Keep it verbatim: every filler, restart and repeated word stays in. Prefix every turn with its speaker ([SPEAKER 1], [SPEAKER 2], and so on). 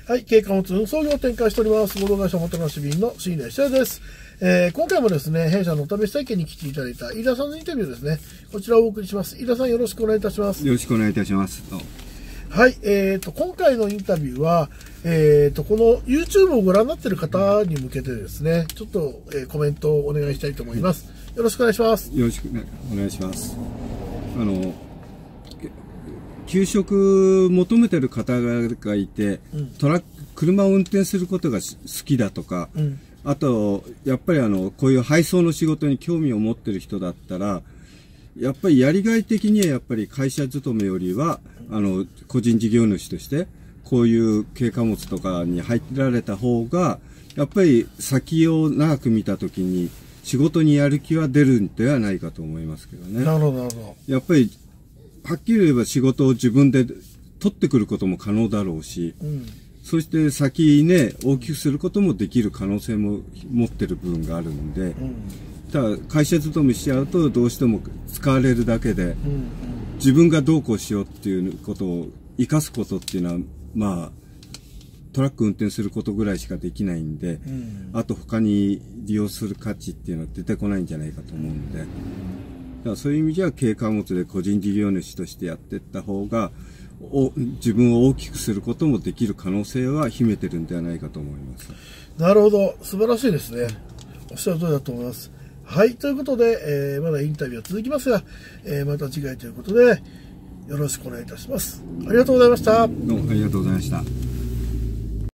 [SPEAKER 1] はい、軽貨物運送業を展開しております。合同会社おもてなし便の椎名久です。えー、今回もですね、弊社のお試し体験に来ていただいた飯田さんのインタビューですね。こちらをお送りします。飯田さんよろしくお願いいたします。
[SPEAKER 2] よろしくお願いいたします。
[SPEAKER 1] はい、えーと、今回のインタビューは、えーと、この YouTube をご覧になっている方に向けてですね、ちょっと、えー、コメントをお願いしたいと思います。よろしくお願いします。
[SPEAKER 2] よろしく、ね、お願いします。あの、給食求めてる方がいて、うん、トラック、車を運転することが好きだとか、うん、あと、やっぱりあの、こういう配送の仕事に興味を持ってる人だったら、やっぱりやりがい的にはやっぱり会社勤めよりは、あの、個人事業主として、こういう軽貨物とかに入られた方が、やっぱり先を長く見たときに、仕事にやる気は出るんではないかと思いますけどね。
[SPEAKER 1] なるほど、なるほど。
[SPEAKER 2] やっぱり、はっきり言えば仕事を自分で取ってくることも可能だろうし、うん、そして先ね、大きくすることもできる可能性も持ってる部分があるんで、うん、ただ会社勤めしちゃうとどうしても使われるだけで、うんうん、自分がどうこうしようっていうことを生かすことっていうのは、まあ、トラック運転することぐらいしかできないんで、うん、あと他に利用する価値っていうのは出てこないんじゃないかと思うんで、だからそういう意味じゃ軽貨物で個人事業主としてやっていった方がお自分を大きくすることもできる可能性は秘めてるんではないかと思います。
[SPEAKER 1] なるほど、素晴らしいですね。おっしゃる通りだと思います。はい、ということで、えー、まだインタビューは続きますが、えー、また次回ということでよろしくお願いいたします。ありがとうございました。
[SPEAKER 2] どうもありがとうございました。